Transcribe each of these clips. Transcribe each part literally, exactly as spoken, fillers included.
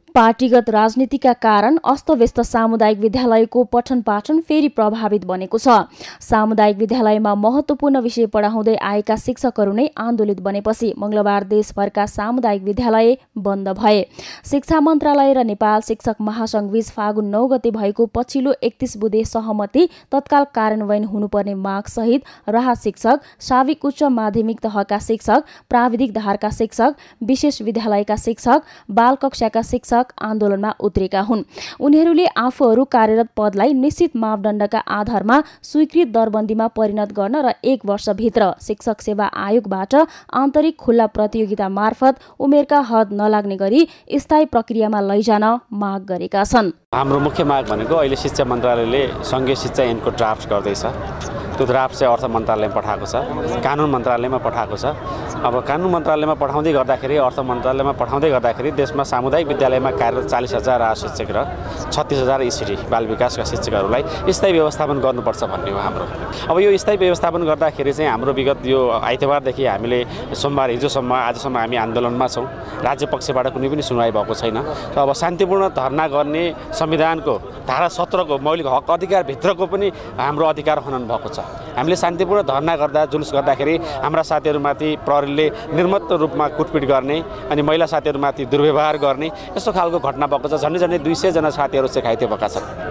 पार्टीगत राजनीतिका कारण अस्तव्यस्त सामुदायिक विद्यालयको पठन पाठन फेरि प्रभावित बनेको छ। सामुदायिक विद्यालयमा महत्त्वपूर्ण विषय पढाउँदै आएका शिक्षकहरू नै आन्दोलित बनेपछि मंगलबार देशभरका सामुदायिक विद्यालय बन्द भए। शिक्षा मन्त्रालय र नेपाल शिक्षक महासंघ बीच फागुन नौ गते भएको पछिल्लो एकतीस बुँदे सहमति तत्काल कार्यान्वयन हुनुपर्ने माग सहित राहत शिक्षक, साविक उच्च माध्यमिक तहका शिक्षक, प्राविधिक धारका शिक्षक, विशेष विद्यालयका शिक्षक, बाल कक्षाका शिक्षक आन्दोलनमा उत्रेका हुन्। उनीहरूले आफूहरू कार्यरत पदलाई निश्चित मापदण्डका आधारमा स्वीकृत दरबन्दीमा परिणत गर्न र एक वर्षभित्र शिक्षक सेवा आयोगबाट आन्तरिक खुल्ला प्रतियोगिता मार्फत उमेरका हद नलाग्ने गरी स्थायी प्रक्रियामा लैजान माग गरेका छन्। हाम्रो मुख्य माग भनेको अहिले शिक्षा मन्त्रालयले संघीय शिक्षा ऐनको ड्राफ्ट गर्दैछ। त्यो ड्राफ्ट चाहिँ अर्थ मन्त्रालयमा पठाएको छ, कानुन मन्त्रालयमा पठाएको छ। अब कानुन मन्त्रालयमा पठाउँदै गर्दाखेरि अर्थ मन्त्रालयमा पठाउँदै गर्दाखेरि देशमा सामुदायिक विद्यालयमा कार्यरत चालिस हजार राज शिक्षक र छत्तिस हजार इसिडी बाल विकासका शिक्षकहरूलाई स्थायी व्यवस्थापन गर्नुपर्छ भन्ने हो हाम्रो। अब यो स्थायी व्यवस्थापन गर्दाखेरि चाहिँ हाम्रो विगत यो आइतबारदेखि हामीले सोमबार हिजोसम्म आजसम्म हामी आन्दोलनमा छौँ। राज्य पक्षबाट कुनै पनि सुनवाई भएको छैन। र अब शान्तिपूर्ण धरना गर्ने संविधानको धारा सत्रको मौलिक हक अधिकारभित्रको पनि हाम्रो अधिकार हनन भएको छ। हामीले शान्तिपूर्ण धरना गर्दा जुलुस गर्दाखेरि हाम्रा साथीहरूमाथि प्रहरीले निर्मत्त रूपमा कुटपिट गर्ने अनि महिला साथीहरूमाथि दुर्व्यवहार गर्ने यस्तो खालको घटना भएको छ। झन्डै झन्डै दुई सय जना साथीहरू चाहिँ घाइते भएका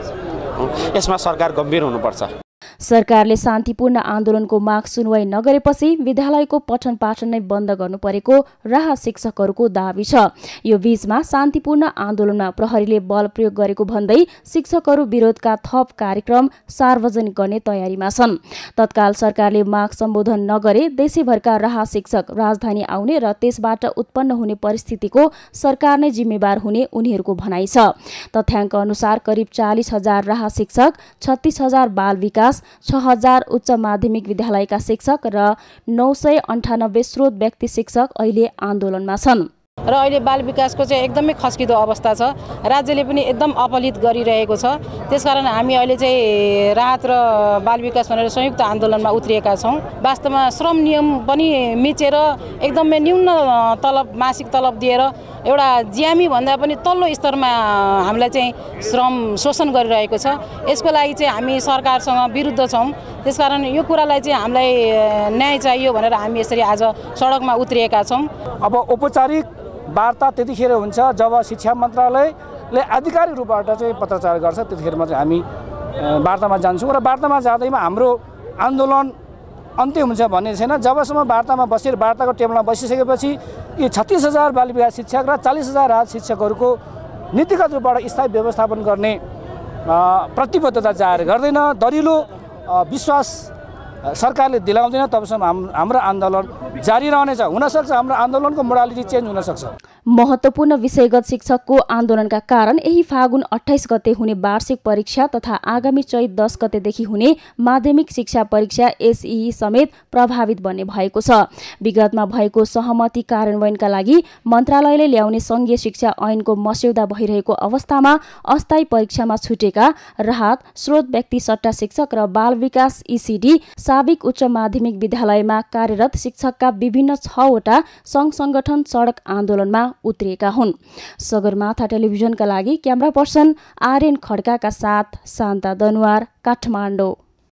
छन्। यसमा सरकार गम्भीर हुनुपर्छ। सरकारले शान्तिपूर्ण आन्दोलनको माग सुनवाई नगरेपछि विद्यालयको पठन पाठन नै बन्द गर्नु परेको राहत शिक्षकहरूको दाबी छ। यो बीचमा शान्तिपूर्ण आन्दोलनमा प्रहरीले बल प्रयोग गरेको भन्दै शिक्षकहरू विरोधका थप कार्यक्रम सार्वजनिक गर्ने तयारीमा छन्। तत्काल सरकारले माग सम्बोधन नगरे देशैभरका राहत शिक्षक राजधानी आउने र त्यसबाट उत्पन्न हुने परिस्थितिको सरकार नै जिम्मेवार हुने उनीहरूको भनाइ छ। तथ्याङ्क अनुसार करिब चालिस हजार राहत शिक्षक, छत्तीस हजार बाल विकास, छ हजार उच्च माध्यमिक विद्यालयका शिक्षक र नौ सय अन्ठानब्बे स्रोत व्यक्ति शिक्षक अहिले आन्दोलनमा छन्। र अहिले बाल विकासको चाहिँ एकदमै खस्किदो अवस्था छ। राज्यले पनि एकदम अपलित गरिरहेको छ। त्यसकारण हामी अहिले चाहिँ राहत र बाल विकास भनेर संयुक्त आन्दोलनमा उत्रिएका छौँ। वास्तवमा श्रम नियम पनि मिचेर एकदमै न्यून तलब मासिक तलब दिएर एउटा ज्यामी भन्दा पनि तल्लो स्तरमा हामीलाई चाहिँ श्रम शोषण गरिरहेको छ। यसको लागि चाहिँ हामी सरकारसँग विरुद्ध छौँ। त्यसकारण यो कुरालाई चाहिँ हामीलाई न्याय चाहियो भनेर हामी यसरी आज सडकमा उत्रिएका छौँ। अब औपचारिक वार्ता त्यतिखेर हुन्छ जब शिक्षा मन्त्रालयले आधिकारिक रूपबाट चाहिँ पत्रचार गर्छ। त्यतिखेरमा चाहिँ हामी वार्तामा जान्छौँ र वार्तामा जाँदैमा हाम्रो आन्दोलन अन्त्य हुन्छ भन्ने छैन। जबसम्म वार्तामा बसेर वार्ताको टेबलमा बसिसकेपछि यी छत्तीस हजार बाल विकास शिक्षक र चालिस हजार राज शिक्षकहरूको नीतिगत रूपबाट स्थायी व्यवस्थापन गर्ने प्रतिबद्धता जाहेर गर्दैन, दरिलो विश्वास सरकारले दिलाउँदैन, तबसम्म हाम हाम्रो आन्दोलन जारी रहनेछ। हुनसक्छ हाम्रो आन्दोलनको मोडालिटी चेन्ज हुनसक्छ। महत्त्वपूर्ण विषयगत शिक्षकको आन्दोलनका कारण यही फागुन अट्ठाइस गते हुने वार्षिक परीक्षा तथा आगामी चैत दस गतेदेखि हुने माध्यमिक शिक्षा परीक्षा एसई समेत प्रभावित बन्ने भएको छ। विगतमा भएको सहमति कार्यान्वयनका लागि मन्त्रालयले ल्याउने संघीय शिक्षा ऐनको मस्यौदा भइरहेको अवस्थामा अस्थायी परीक्षामा छुटेका राहत, स्रोत व्यक्ति सट्टा शिक्षक र बाल विकास इसिडी साविक उच्च माध्यमिक विद्यालयमा कार्यरत शिक्षकका विभिन्न छवटा सङ्घ संगठन सडक आन्दोलनमा उत्रिएका हुन्। सगरमाथा टेलिभिजनका लागि क्यामेरा पर्सन आर्यन खड्काका साथ शान्ता दनुवार, काठमाडौँ।